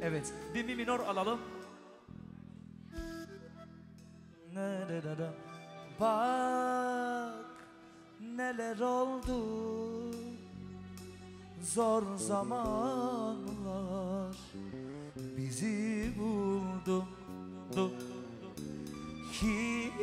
Evet, bir mi minor alalım. Bak neler oldu, zor zamanlar bizi buldu. Hiç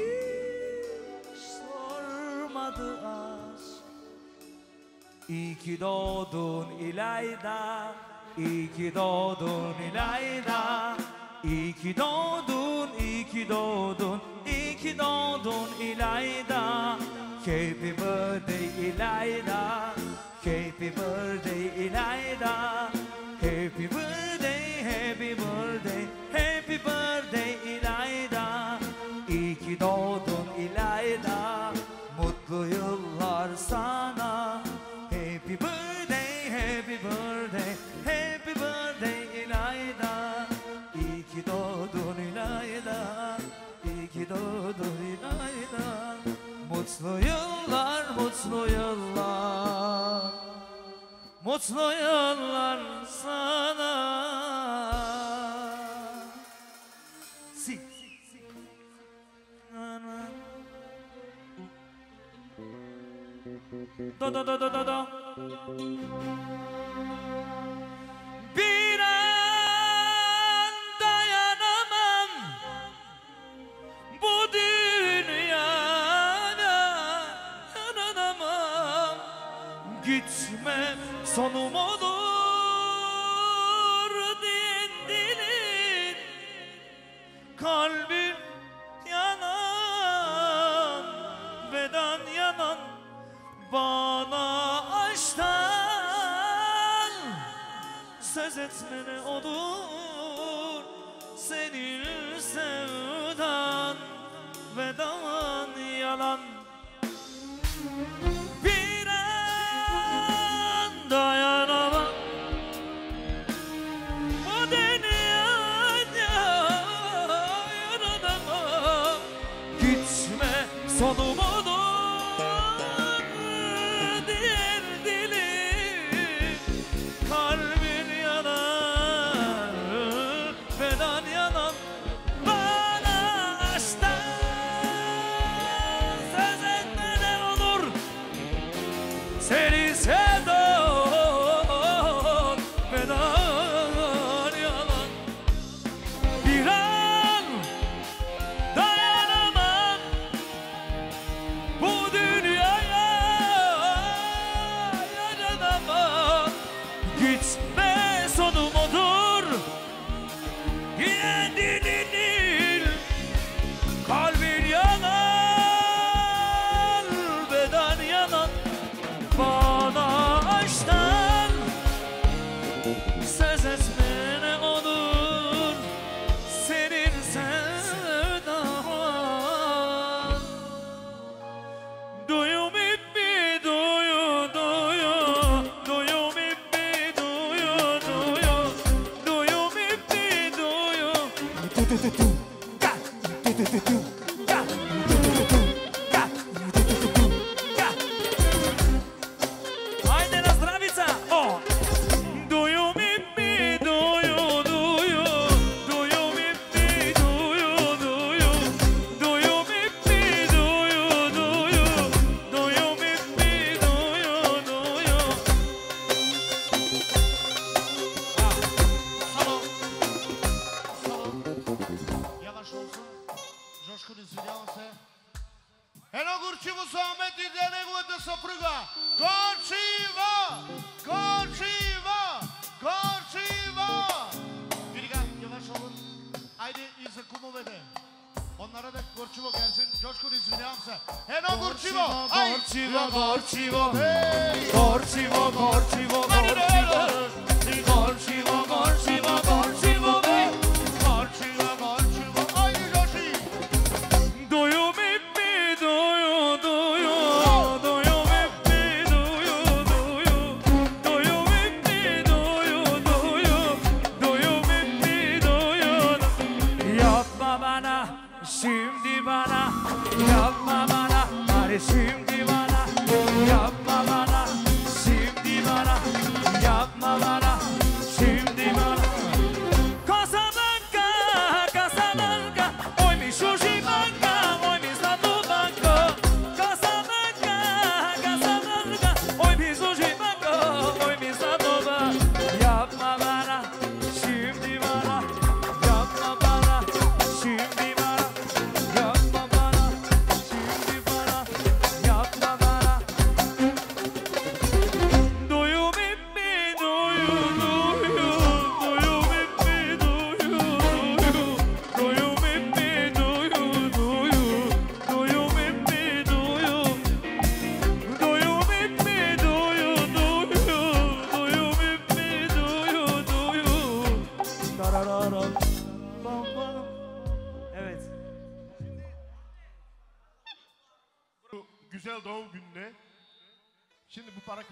sormadı aşk. İyi ki doğdun İlayda, iyi ki doğdun İlayda. İyi ki doğdun, iyi ki doğdun, iyi ki doğdun İlayda. Happy birthday İlayda, happy birthday İlayda. Happy birthday, happy birthday, happy birthday İlayda. İyi ki doğdun İlayda, mutlu yıllar sana. Happy birthday, happy birthday, happy birthday İlayda. İyi ki doğdun İlayda, iyi ki doğdun İlayda. Mutlu yıllar, mutlu yıllar, mutlu yıllar sana. Si. Do do do do do do. Bir an dayanamam bu dünyada, dayanamam. Gitme sonum olur diyen dilin, kalbim yanan, vedan yanan. Bana aşktan söz etme ne olur, senin sevdan vedan yalan. Bir an dayanamam bu dünyada, yaranamam. Gitme sonum olur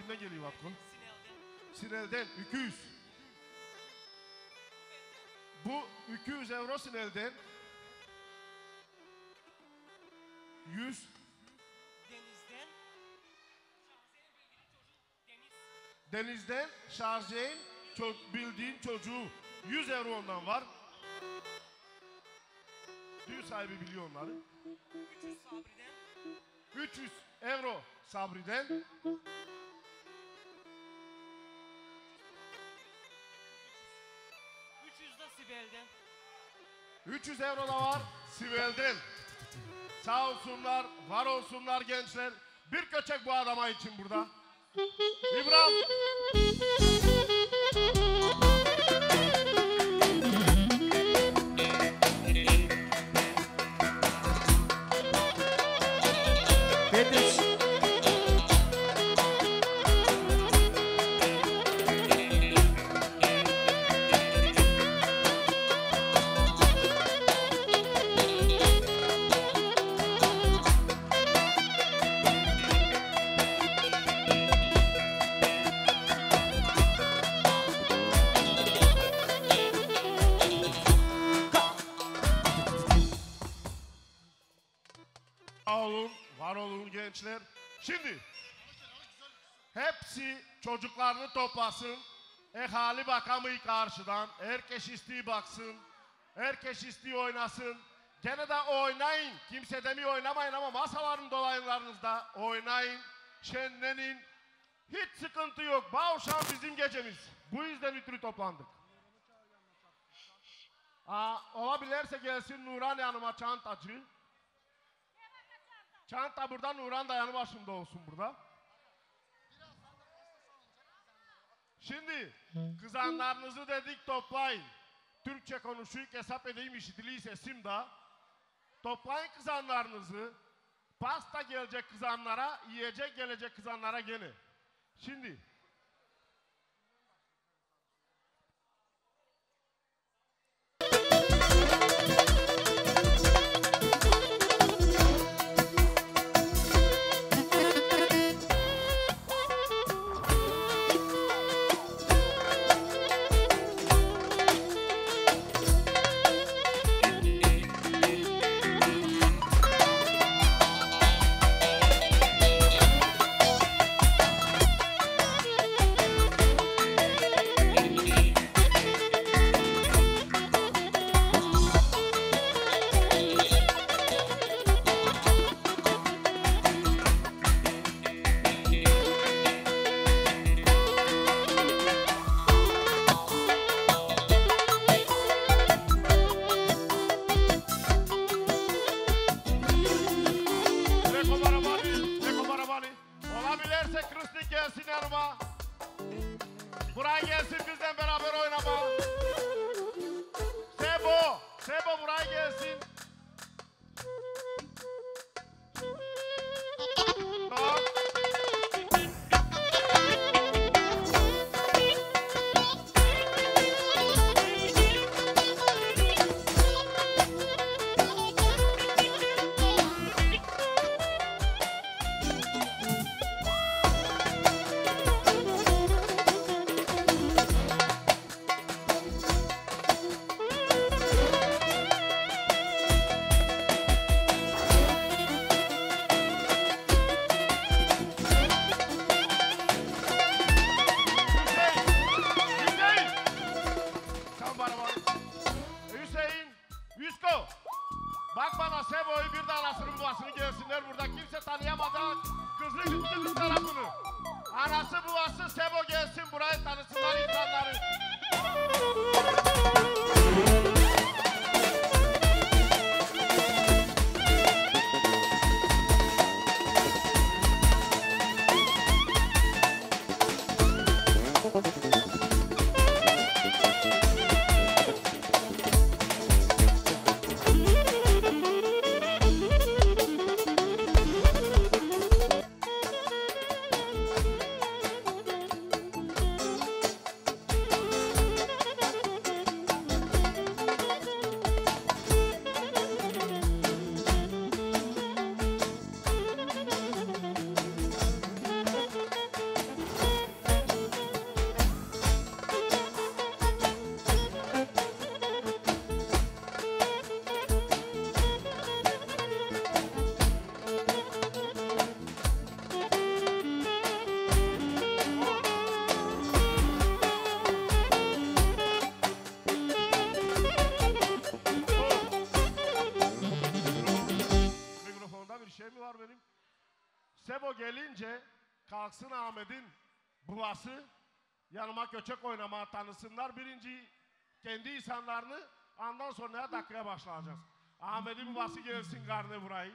kimden geliyor Vatko? Sinel'den 200. Bu 200 euro Sinel'den. 100. Deniz'den Şarjey'in bildiğin çocuğu 100 euro ondan var. Düğün sahibi biliyor onları. 300 euro Sabri'den. 300 da Sibel'den. 300 euro da var Sibel'den. Sağ olsunlar, var olsunlar gençler. Bir köçek bu adama için burada. İbrahim. Petrus. Olun, var olun gençler. Şimdi hepsi çocuklarını toplasın. Ehali bakamıyor karşıdan. Herkes isteği baksın. Herkes isteği oynasın. Gene de oynayın. Kimse demiyor oynamayın ama masaların dolaylarınızda oynayın. Şenlenin. Hiç sıkıntı yok. Bağuşan bizim gecemiz. Bu yüzden ötürü toplandık. Olabilirse gelsin Nuran yanıma çantacı. Çanta burada, Nuran da yanı başında olsun burada. Şimdi kızanlarınızı dedik toplayın. Türkçe konuşuyuk, hesap edeyim işitiliği sesim da. Toplayın kızanlarınızı. Pasta gelecek kızanlara, yiyecek gelecek kızanlara gene. Şimdi buraya gelsin bizden beraber oynama. Sebo buraya gelsin. Tamam. Bak bana Sebo'yu bir de anasının babasını gelsinler burada. Kimse tanıyamadan kızı gitti kız tarafını. Anası babası Sebo gelsin burayı tanısınlar insanları. kalksın Ahmet'in babası yanıma köçek oynamaya tanısınlar. Birinci kendi insanlarını, ondan sonra dakikaya başlayacağız. Ahmet'in babası gelsin karnı burayı.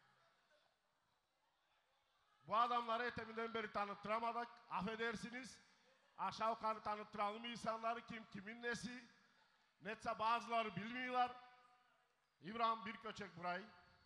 Bu adamları eteminden beri tanıttıramadık. Affedersiniz. Aşağı yukarı tanıttıralım insanları, kim kimin nesi. Netse bazıları bilmiyorlar. İbrahim bir köçek burayı.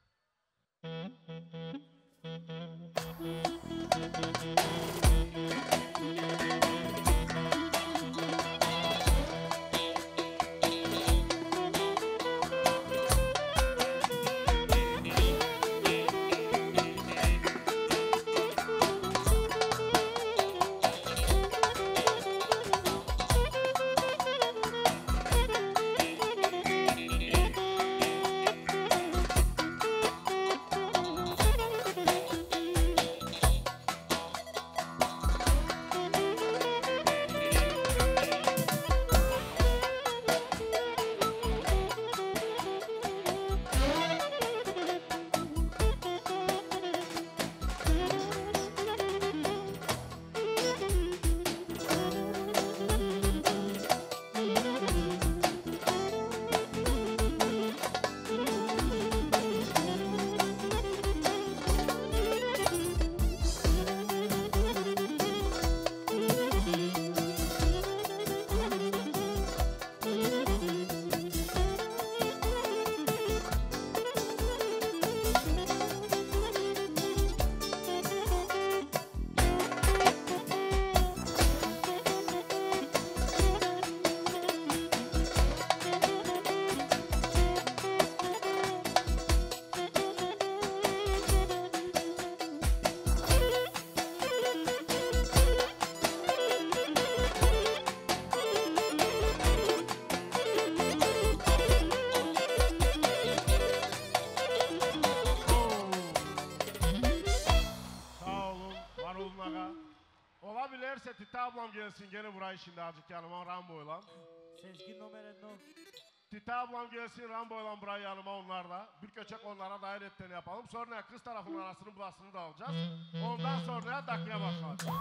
Olabilirse Tita ablam gelsin gene burayı şimdi azıcık yanıma Rambo'yla. Sezgin numara no. Tita ablam gelsin Rambo'yla burayı yanıma onlar da. Bir köçek onlara dair ettiğini yapalım. Sonra kız tarafının arasının bulasını da alacağız. Ondan sonra dakikaya başlayacağız.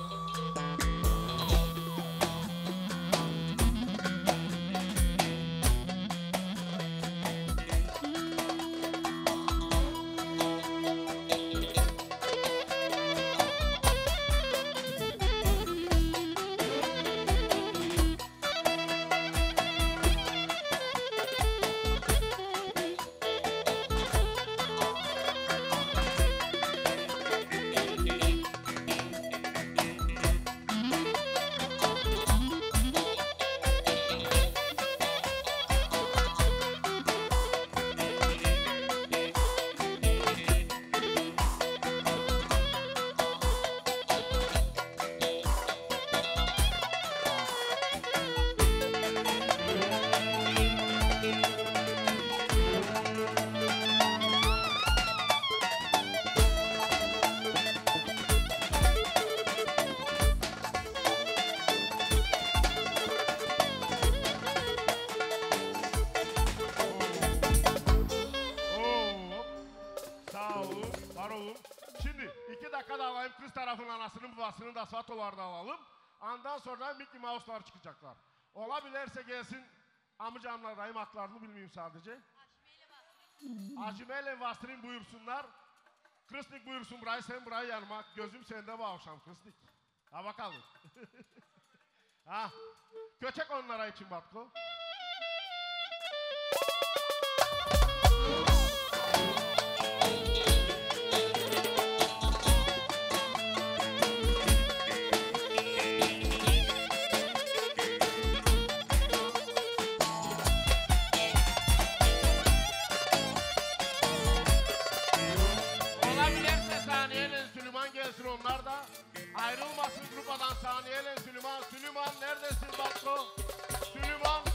Babasının da Svatolar'da alalım. Ondan sonra Mickey Mouse'lar çıkacaklar. Olabilirse gelsin amcamlar dayım haklarını bilmeyeyim sadece. Acimele Vastrin buyursunlar. Kristnik buyursun burayı, sen burayı yanıma. Gözüm sende bu akşam Kristnik. Ha bakalım. Ha. Köçek onlara için Batko. Onlar da ayrılmasın grupadan saniyeyle Süleyman. Süleyman neredesin Batko? Süleyman.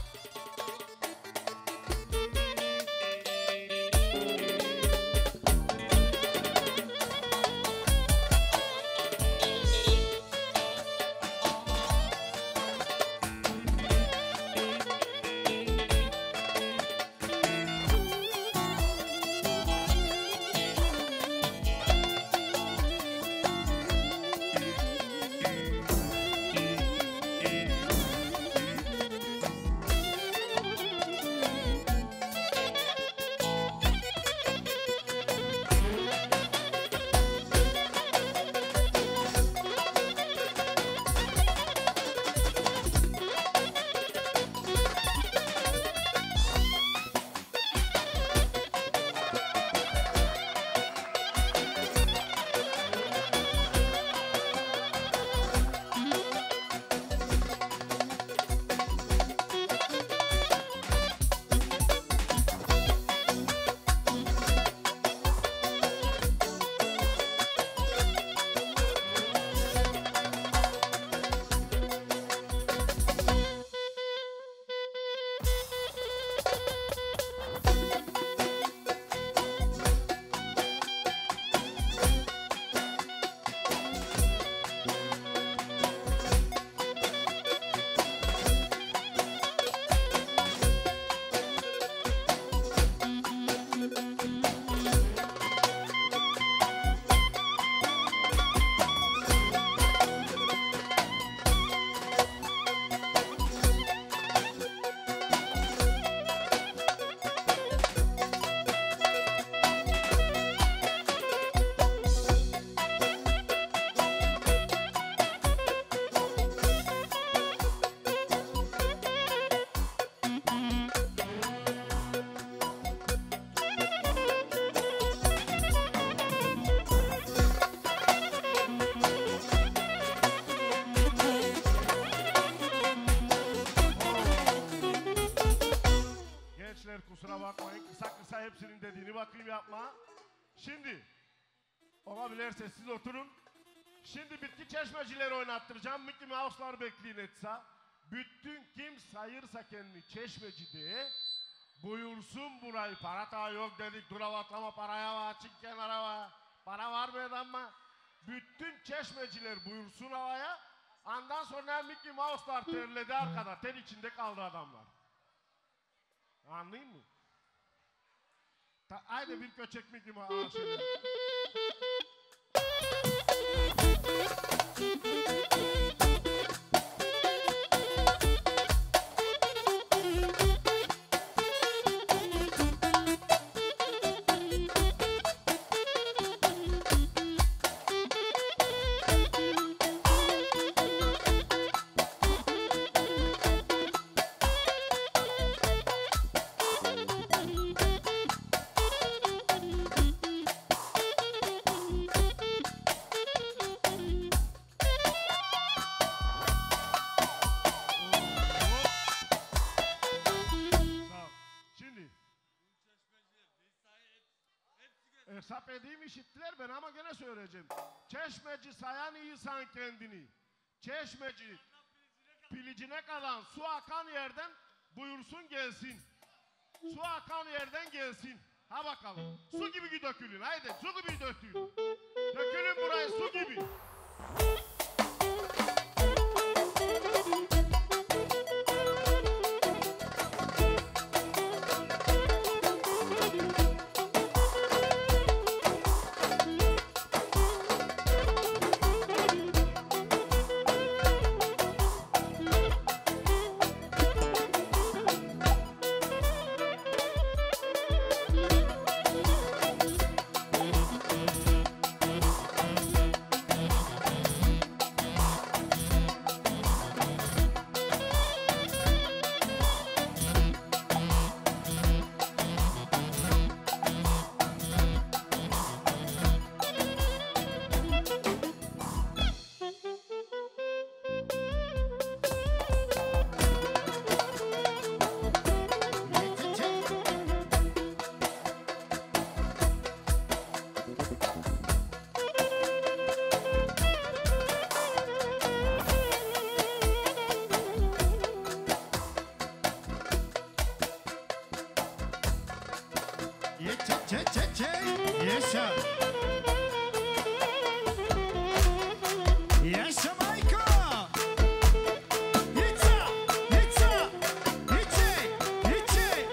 bakayım yapma. Şimdi olabilirse siz oturun. Şimdi bitki çeşmecileri oynattıracağım. Mickey Mouse'lar bekleyin etse. Bütün kim sayırsa kendini çeşmeci diye buyursun burayı. Para daha yok dedik. Duravatlama paraya var. Çık kenara var. Para var mı ama? Bütün çeşmeciler buyursun havaya. Ondan sonra Mickey Mouse'lar terledi arkada. Ter içinde kaldı adamlar. Anlayın mı? Haydi bir köçek Mickey Mouse. Hesap edeyim işittiler ben ama gene söyleyeceğim. Çeşmeci sayan insan kendini. Çeşmeci pilicine kalan su akan yerden buyursun gelsin. Su akan yerden gelsin. Ha bakalım. Su gibi dökülün. Haydi su gibi dökülün. Dökülün buraya su gibi. Yaşa. Yaşa Mayko. Yitsa. Yitsa. Yitse. Yitse.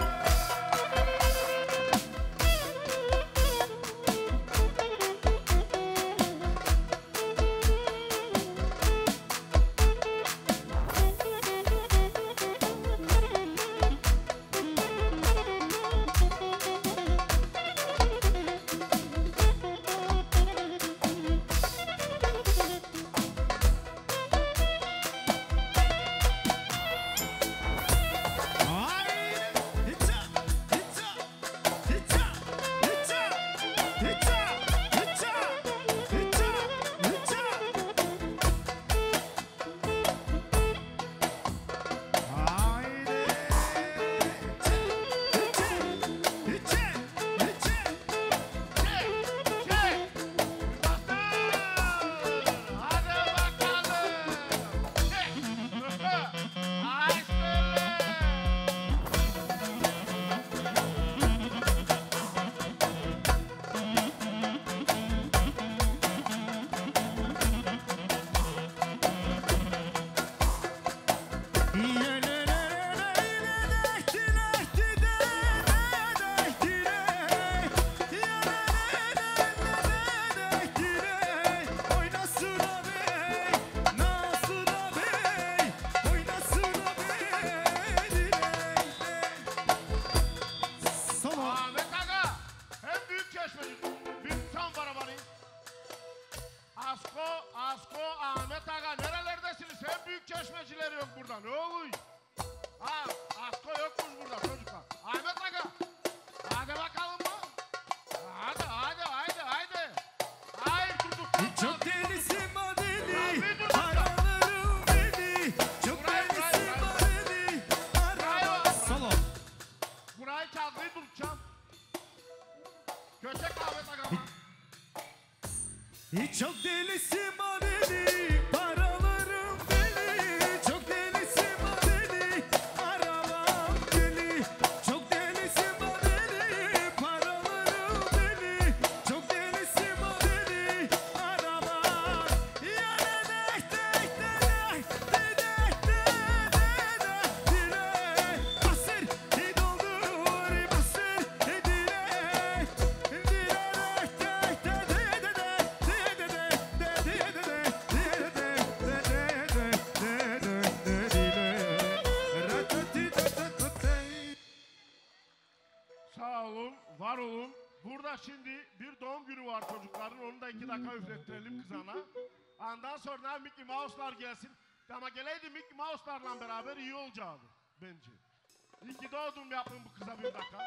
Asko, Ahmet Aga nerelerdesiniz? Hem büyük çeşmeciler yok burada. Ne oluyor? Ha, Asko yokmuş burada çocuklar. Ahmet Aga. Hadi bakalım mı? Hadi. Hayır tutuk. Çok delisin madeni. Aralarım beni. Çok delisin madeni. Solo. Burayı çalmayı tutacağım. Çok delisi madeni, paralarım deli. Çok delisi madeni, arabam deli. Çok delisi madeni, paralarım deli. Çok delisi madeni, arabam. Ya dedek dek dedek, dedek dedek dedek. Basır, doldur, basır, dilek. Dilek dek dedek. Sağ olun, var olun. Burada şimdi bir doğum günü var çocukların. Onu da 2 dakika üflettirelim kızana. Ondan sonra Mickey Mouse'lar gelsin. Ama geleydi Mickey Mouse'larla beraber iyi olacaktı bence. İyi ki doğdum yapın bu kıza 1 dakika.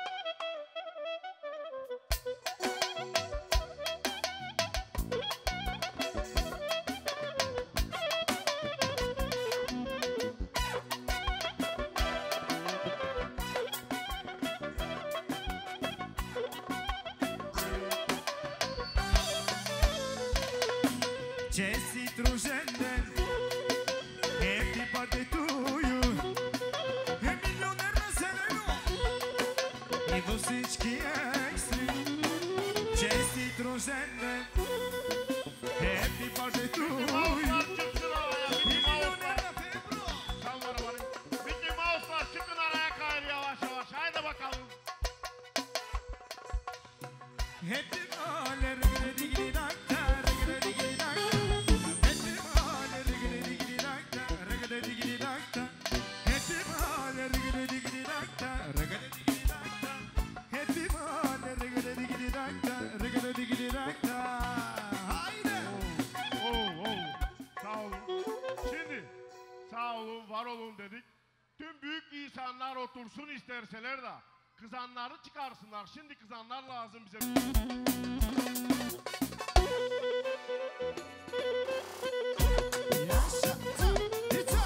Jesse Trujenden, happy birthday to you. Milioner nazereno, i wosyczki ekstra. Jesse Trujenden, happy birthday to you. Mouse'lar çıksın araya, Mickey Milioner Mouse'lar. na febro. Sen bana varın. Mickey Mouse'lar çıkın araya kayır yavaş yavaş. Haydi bakalım. Happy maler gidi dakta, gidi dakta. Happy maler gidi dakta, gidi dakta. Happy maler gidi dakta, gidi dakta. Happy maler gidi dakta, gidi dakta. Haydi. Sağ olun. Şimdi sağ olun, var olun dedik. Tüm büyük insanlar otursun isterseler de kızanları çıkarsınlar. Şimdi kızanlar lazım bize. Yaşa, hiça.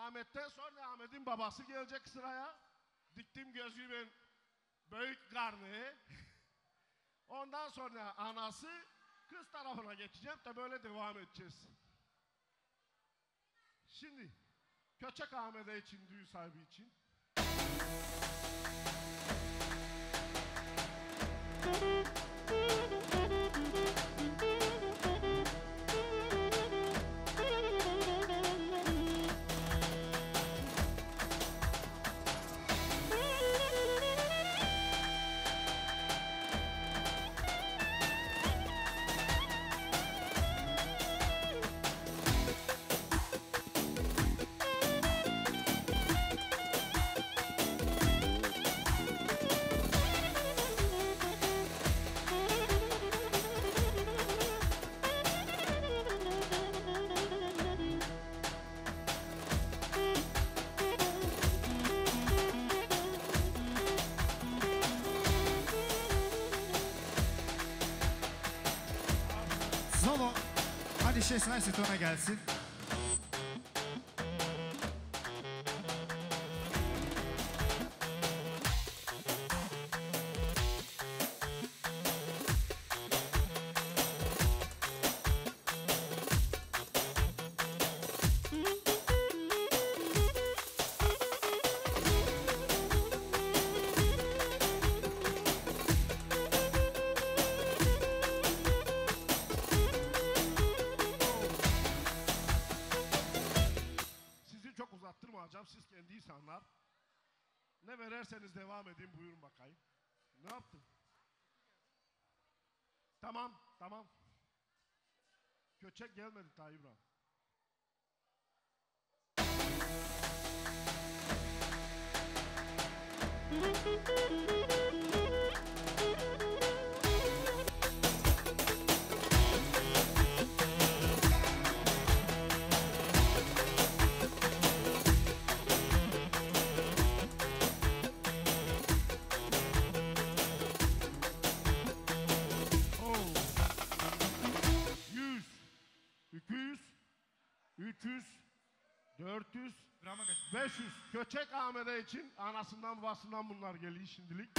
Ahmet'ten sonra Ahmet'in babası gelecek sıraya. Diktim gözü ben büyük karnı. Ondan sonra anası, kız tarafına geçeceğim de böyle devam edeceğiz. Şimdi Köçek Ahmet'e için, düğün sahibi için. Solo. Hadi Şesnay Sütun'a gelsin. Sizi çok uzattırmayacağım, siz kendi insanlar. Ne vererseniz devam edin, buyurun bakayım. Ne yaptın? Tamam, tamam. Köçek gelmedi Tayyip İbrahim. Oh. 100, 200, 300, 400, Brahma 500. Köçek Ahmet'e için anasından babasından bunlar geliyor şimdilik.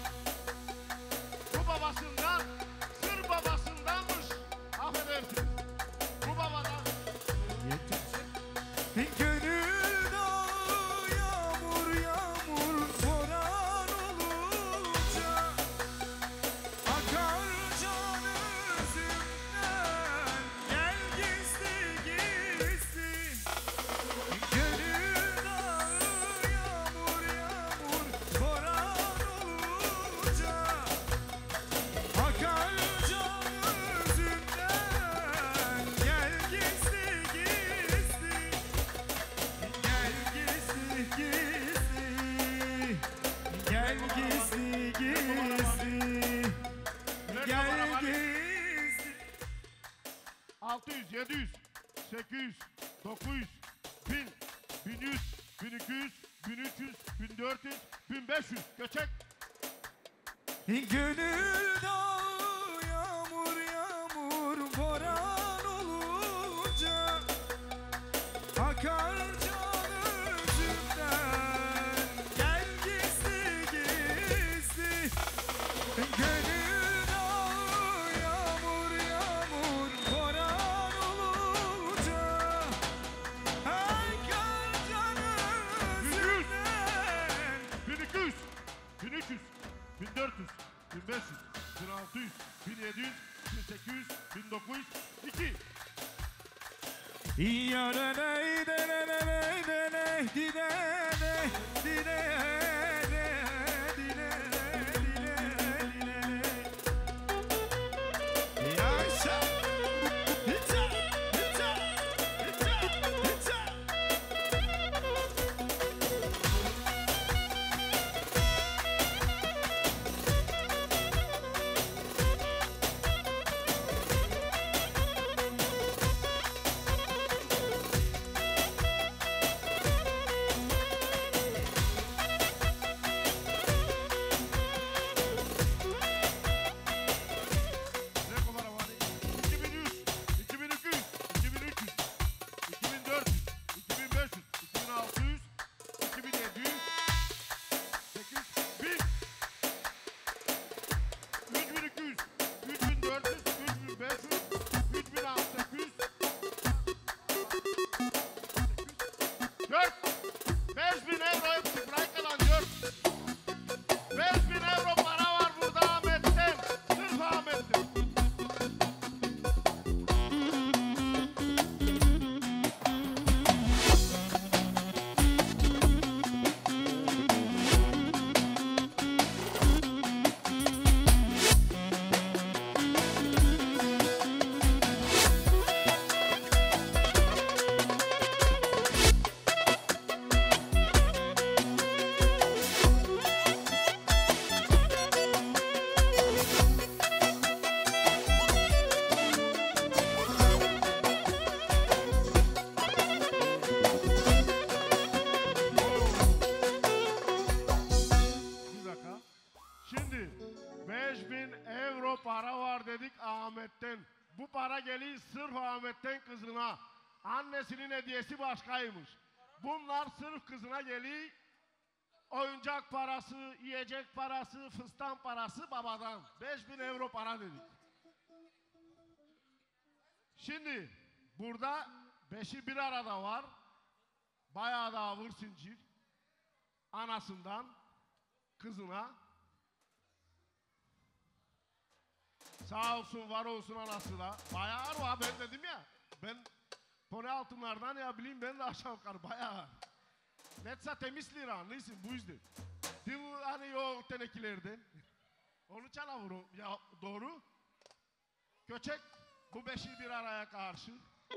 Bu babasından, sır babasındanmış. Affedersin. Bu babadan. Gönül dağı yağmur yağmur boran olunca akar can özümden gel gizli gizli. Gönül dağı yağmur yağmur boran olunca akar can özümden gel gizli gizli. Gel gizli gizli. Gel gizli gizli. Gel gizli. 600, 700, 800, 900, 1000, 1100, 1200, 1300, 1400, 1500. Köçek. Gönül dağı yağmur yağmur boran olunca akar can özümden gel gizli gizli. Gönül dağı yağmur yağmur boran olunca akar can 1100, özümden. 1200, 1300, 1400, 1500, 1600, 1700, 1800, 1900, 2. Yarene dene dene dine dine Yaşa. Hiça hiça hiça hiça. Ahmet'ten. Bu para geliyor sırf Ahmet'ten kızına. Annesinin hediyesi başkaymış. Bunlar sırf kızına geliyor. Oyuncak parası, yiyecek parası, fıstan parası babadan. 5.000 euro para dedik. Şimdi burada 5'i bir arada var. Bayağı da ağır zincir. Anasından kızına. Sağ olsun, var olsun anası da. Bayağı ağır var, ben dedim ya. Ben pone altınlardan ya bileyim, ben de aşağı yukarı bayağı ağır. Netsa temiz lira, anlıyorsun bu yüzden. Değil mi hani o tenekilerden? Onu çala vurun. Ya doğru. Köçek bu 5'i bir araya karşı.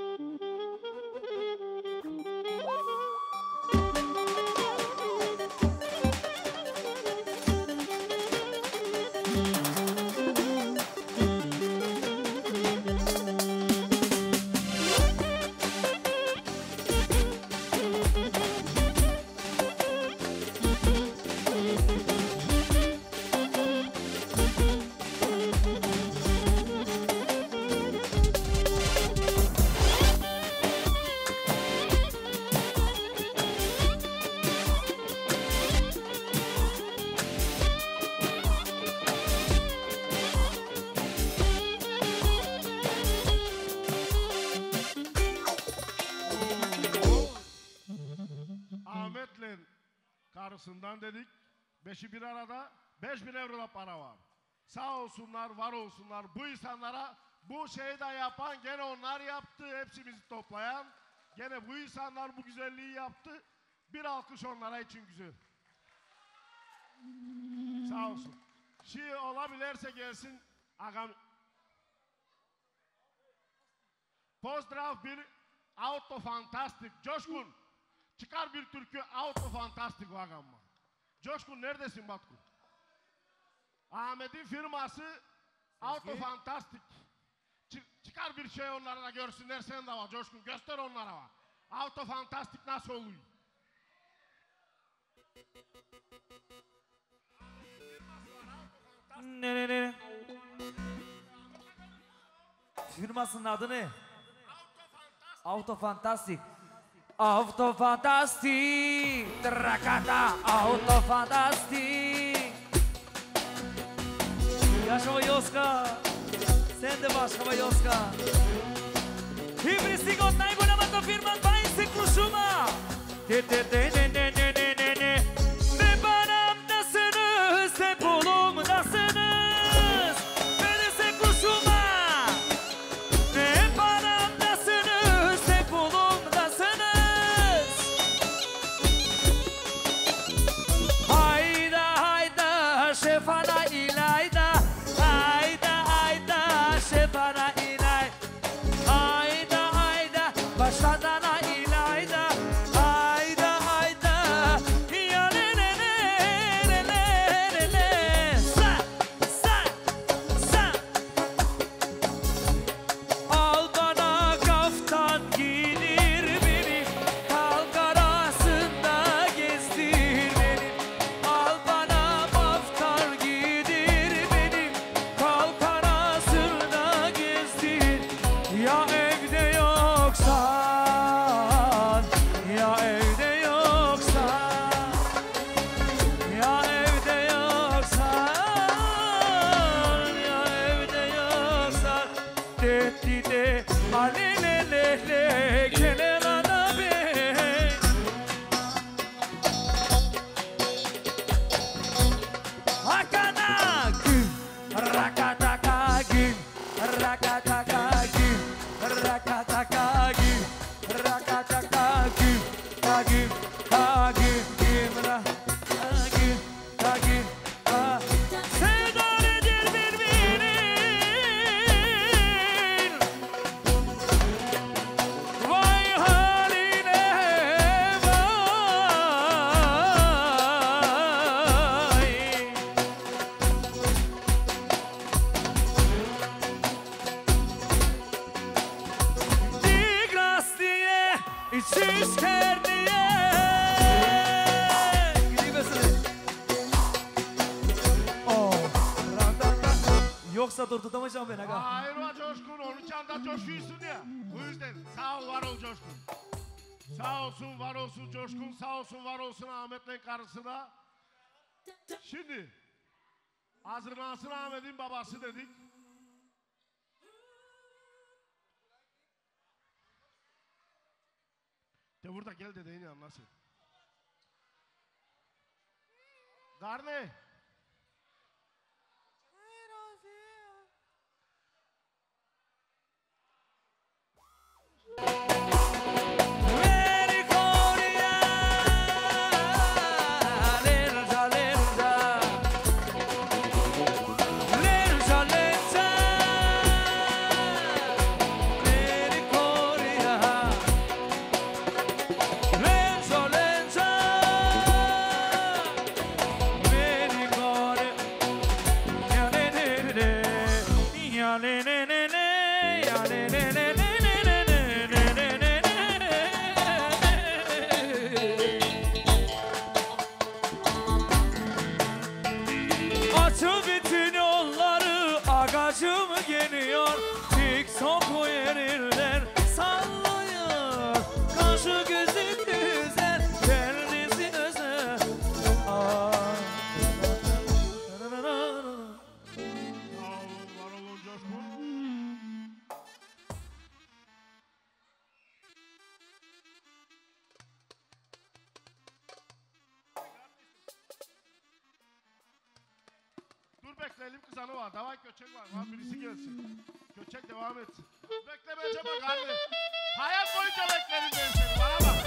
Ahmet'le karısından dedik. 5'i bir arada 5.000 euro da para var. Sağ olsunlar, var olsunlar. Bu insanlara bu şeyi de yapan gene onlar yaptı. Hepsimizi toplayan. Gene bu insanlar bu güzelliği yaptı. Bir alkış onlara için güzel. Sağ olsun. Şey olabilirse gelsin ağam. Pozdrav bir Auto Fantastic. Coşkun. Çıkar bir türkü Auto Fantastic ağamma. Coşkun neredesin Batkun? Ahmet'in firması Auto Fantastic. Çıkar bir şey onlara da görsünler, sen de var Coşkun. Göster onlara var. Auto Fantastic nasıl oluyor? Ne? Firmasının adı ne? Auto Fantastic. Auto Fantastic. Trakata Auto Fantastic. Yaşama Yoska. Sen de başkama Yoska. Hibristik od najbolja firma 20 kurşuma. Ne banamdasınız, ne bulumdasınız. Verirse kurşuma. Ne banamdasınız, ne bulumdasınız. Hayda hayda şefana ilayda. Hayda hayda şefana ilay. Hayda hayda başladana ilayda. Hayda hayda Yoksa durdurtamayacağım ben aga. Hayır var Coşkun, onun çanda coşuyorsun ya. Bu yüzden sağ ol, var ol Coşkun. Sağ olsun, var olsun Coşkun, sağ olsun, var olsun Ahmet'le karısına. Şimdi hazırlansın Ahmet'in babası dedik. De burada gel dedeğin yanına. Karne. Bekleyelim kızanı var. Davay köçek var. Var birisi gelsin. Köçek devam etsin. Beklemeyeceğim bak anne. Hayat boyunca beklerim ben seni. Bana bak.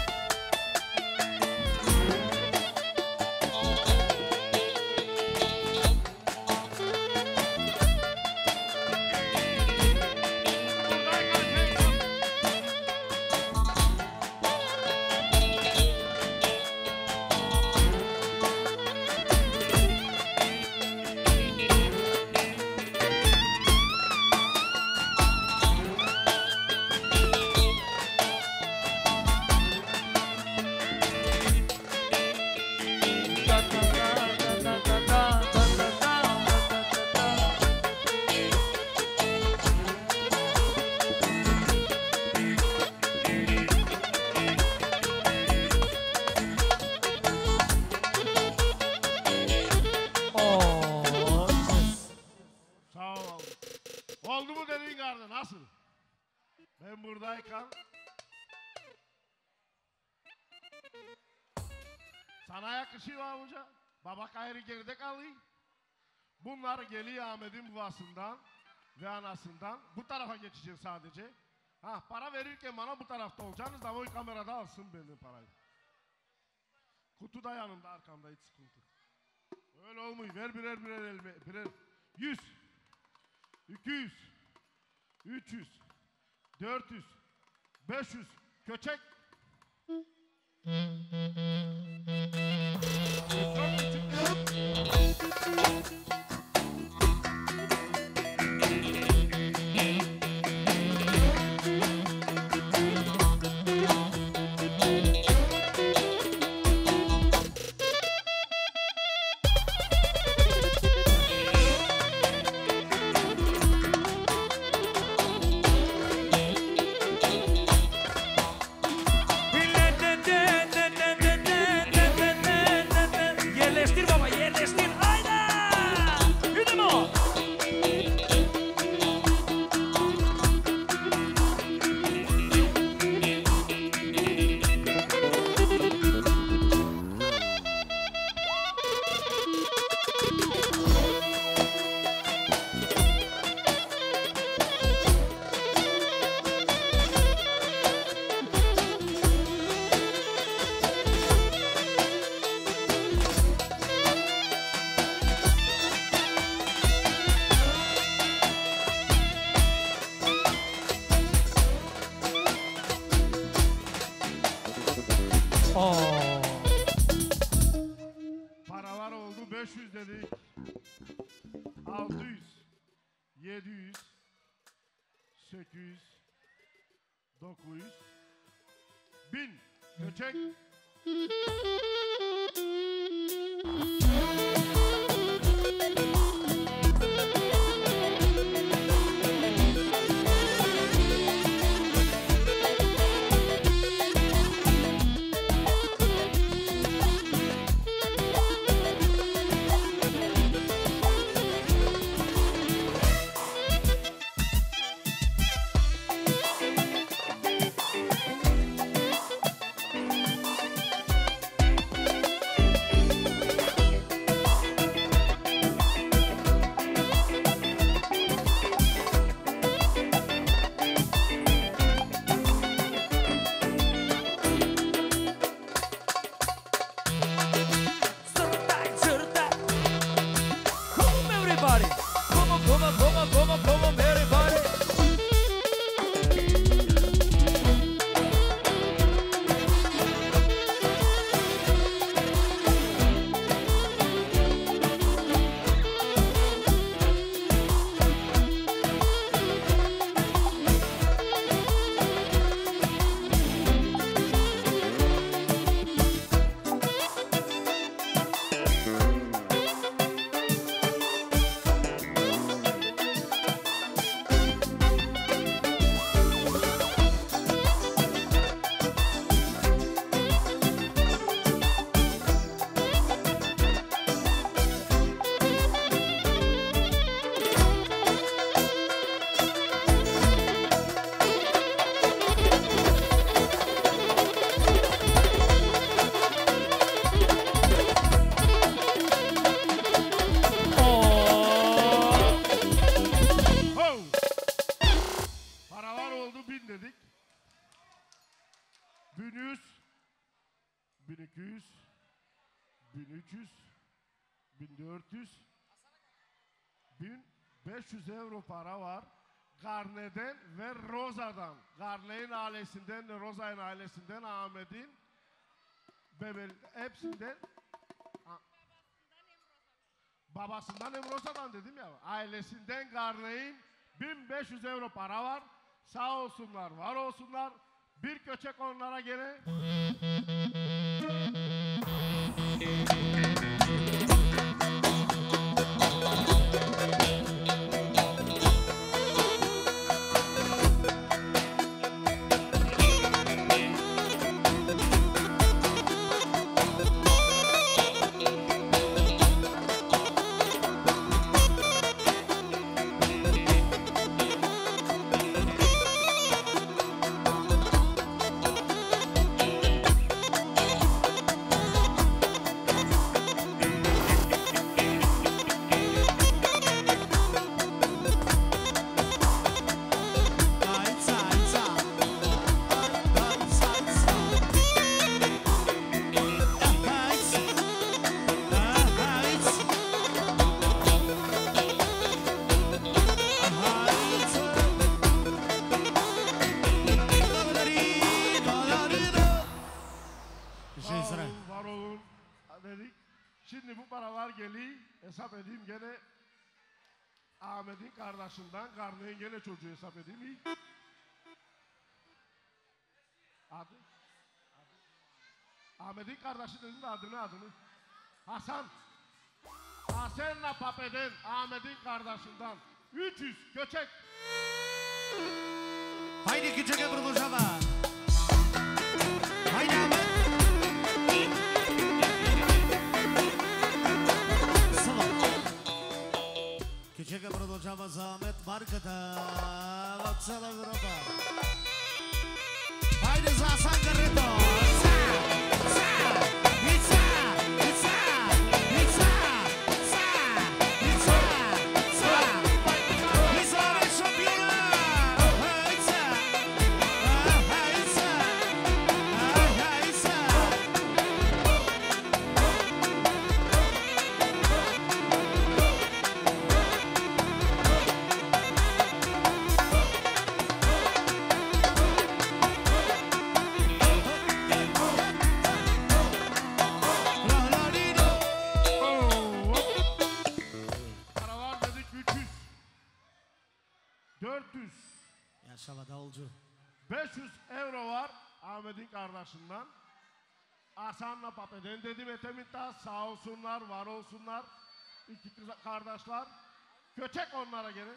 Ben buradayken sana yakışıyor amca. Baba gayrı geride kalıyor. Bunlar geliyor Ahmet'in babasından ve anasından. Bu tarafa geçeceğim sadece. Ha, para verirken bana bu tarafta olacaksınız da o kamerada alsın benim parayı. Kutu da yanımda, arkamda, hiç sıkıntı. Öyle olmuyor. Ver birer. 100, 200, 300, 400, 500. Köçek. Paralar oldu 500 dedik. 600, 700, 800, 900, 1000. Köçek. 1300, 1400, 1500 euro para var. Garne'den ve Roza'dan. Garne'nin ailesinden, Roza'nın ailesinden, Ahmet'in, Bebel, hepsinden. Babasından hem Roza'dan dedim ya. Ailesinden Garne'nin 1500 euro para var. Sağ olsunlar, var olsunlar. Bir köçek onlara gene. Var olun dedik. Şimdi bu paralar geliyor. Hesap edeyim gene Ahmet'in kardeşinden, Garne'nin gene çocuğu hesap edeyim. İyi. Adı? Ahmet'in kardeşi dedim de adını. Hasan. Hasan'la Pape'den, Ahmet'in kardeşinden 300 köçek. Haydi küçük Ebru'da. Haydi Ahmet. Küçük Ebru'da Ahmet markada. Baksana Avrupa. Haydi Hasan Garrido. Davulcu. 500 euro var Ahmet'in kardeşinden. Hasan'la Pape'den dedim Etemit'te sağ olsunlar, var olsunlar. İki kız kardeşler. Köçek onlara gene.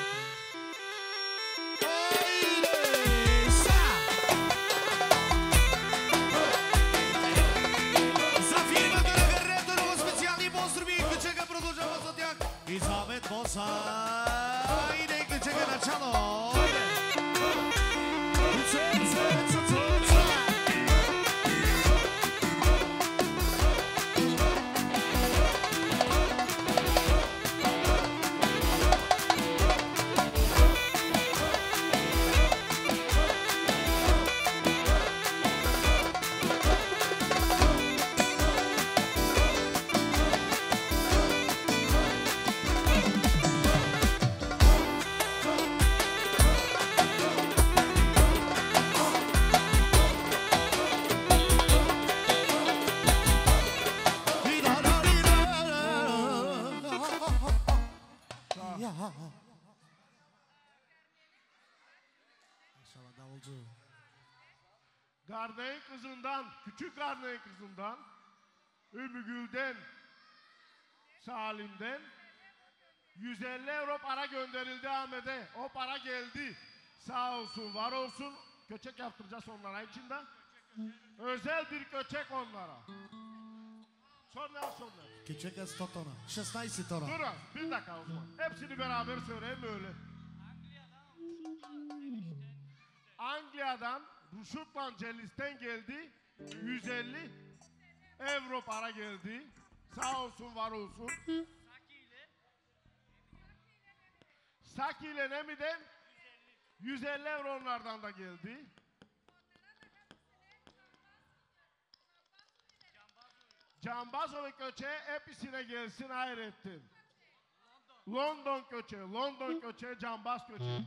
За фирма Гарретто много специални поздрави. Кючека продължава за тях. И за Ахмет Боса. Иде Кючека начало. Garne'nin kızından, küçük Garne'nin kızından, Ümmügül'den, Salim'den 150 euro para gönderildi Ahmet'e. O para geldi. Sağ olsun, var olsun. Köçek yaptıracağız onlara içinde. Özel bir köçek onlara. Sonra. Küçük Estotona. 16 tona. Dur bir dakika o zaman. Hepsini beraber söyleyeyim öyle. Anglia'dan Ruşutlan Celis'ten geldi. 150 euro para geldi. Sağ olsun, var olsun. Saki ile Nemi'den 150 euro onlardan da geldi. Cambazolu köçe hepsine gelsin Hayrettin. London köçe, cambaz köçe.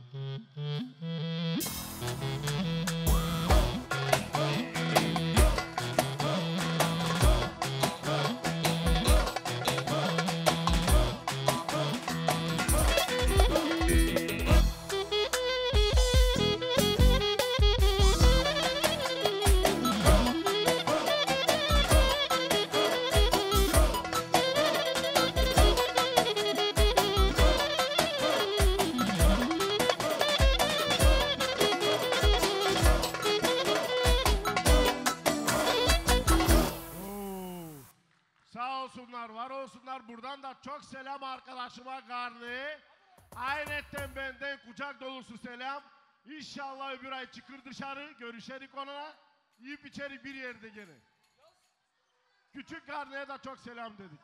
Var olsunlar. Buradan da çok selam arkadaşıma Garni. Hayretten benden kucak dolusu selam. İnşallah öbür ay çıkır dışarı. Görüşerik onunla. Yiyip içeri bir yerde gene. Küçük Garni'ye de çok selam dedik.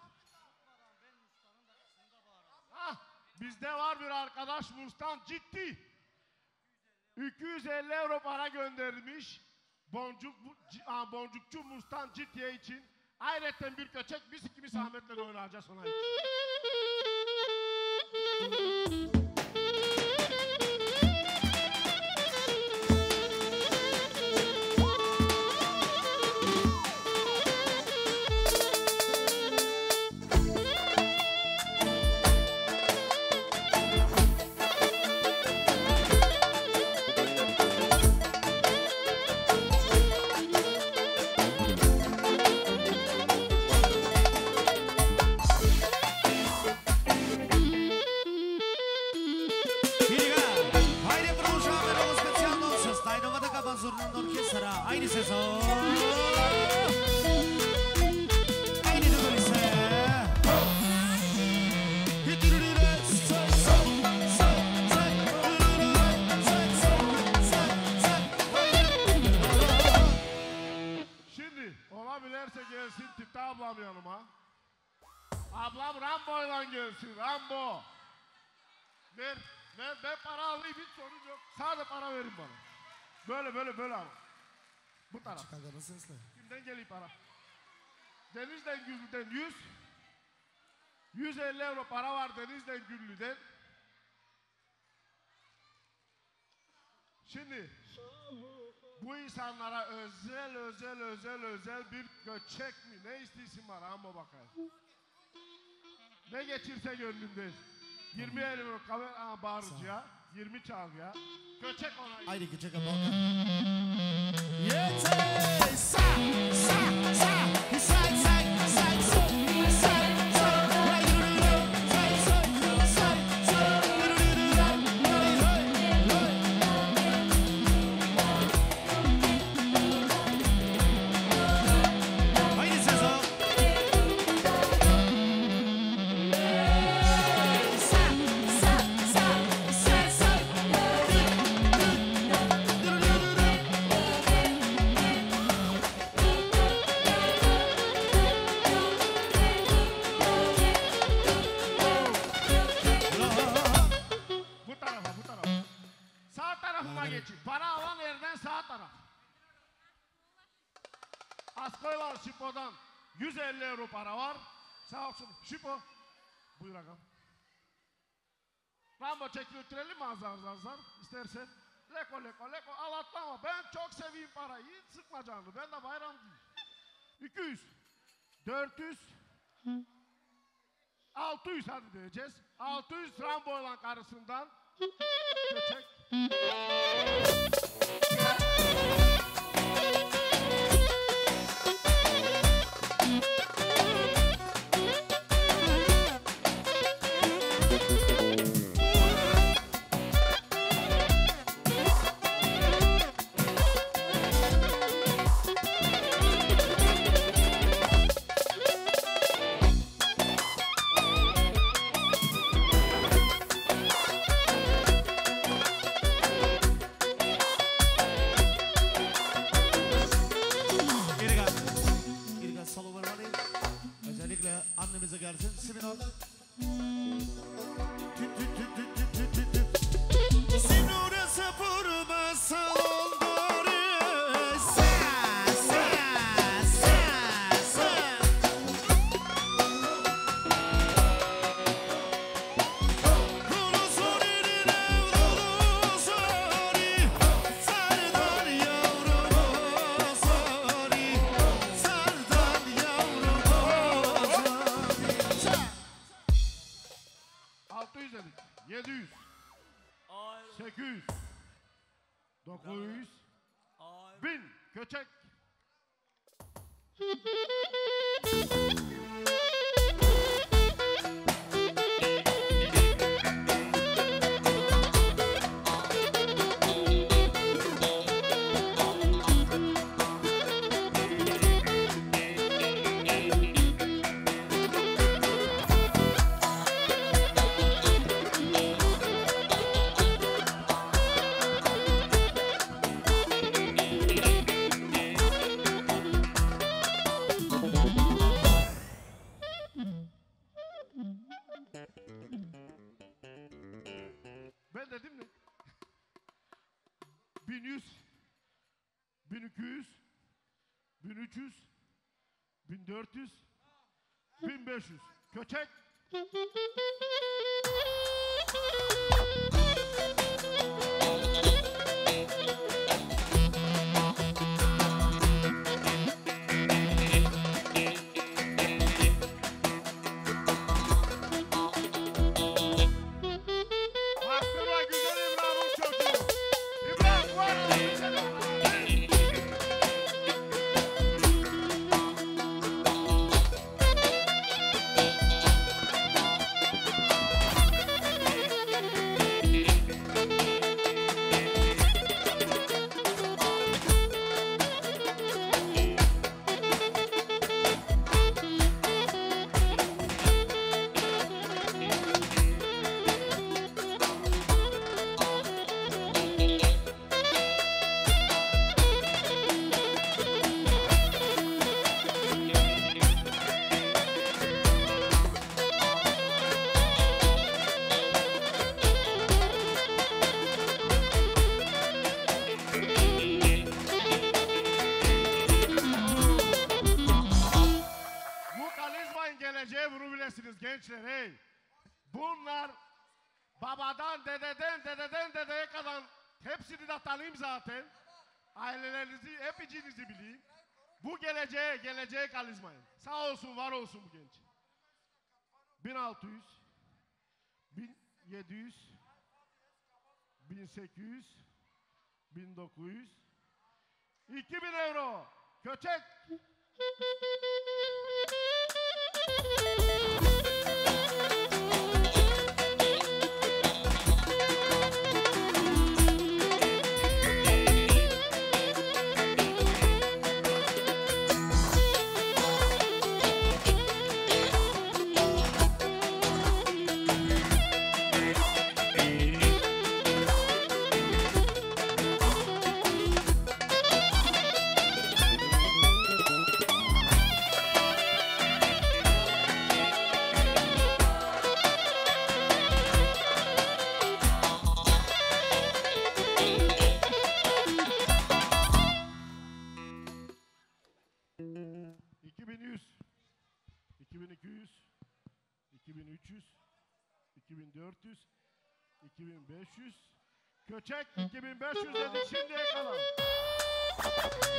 Bizde var bir arkadaş Mustan ciddi. 250 euro para göndermiş. Boncukçu Mustan ciddiye için. Hayretten bir köçek, biz ikimiz Ahmet'le oynayacağız ona için. Aynı sezon. Aynı dönüşe. Şimdi olabilirse gelsin Tita ablam yanıma. Ablam Rambo'yla gelsin. Rambo. Ben para alayım, hiç sorun yok. Sadece para verin bana. Böyle ama. Bu taraf. Kimden geliyor para? Denizden Güllü'den 150 euro para var Denizden Güllü'den. Şimdi bu insanlara özel bir göçek mi? Ne istiyorsun bana ama bakayım. Ne geçirse gönlümden. 20 euro kamer bağırıcıya, 20 çalgıya. Göçek ona. Haydi göçek ama. Yeter! Sa! Askoylar Şipo'dan 150 euro para var. Sağ olsun. Şipo. Buyur ağam. Rambo çekiltirelim mi azar? İstersen. Leko al atlama. Ben çok seveyim parayı. Hiç sıkma canını. Ben de bayram değil. 200. 400. 600 hadi diyeceğiz. 600 Rambo'yla karısından. Köçek. Annemize gelsin. Siminal. Sinure sapurma salondore. Sa. 700, Ayrı. 800, 900, Ayrı. 1000. Köçek. Ben dedim mi? 1100, 1200, 1300, 1400, 1500. Köçek. Bastırma güzel İbrahim'in çocuğu. İbrahim var mı? Güzel İbrahim. Bu karizmayın geleceği bunu bilesiniz gençler hey. Bunlar babadan, dededen dedeye kadar hepsini de tanıyayım zaten. Ailelerinizi, hepinizi bileyim. Bu geleceğe karizmayın. Sağ olsun, var olsun bu genç. 1600, 1700, 1800, 1900, 2000 euro. Köçek. ...2100... ...2200... ...2300... ...2400... ...2500... ...Köçek 2500 dedik şimdiye kadar.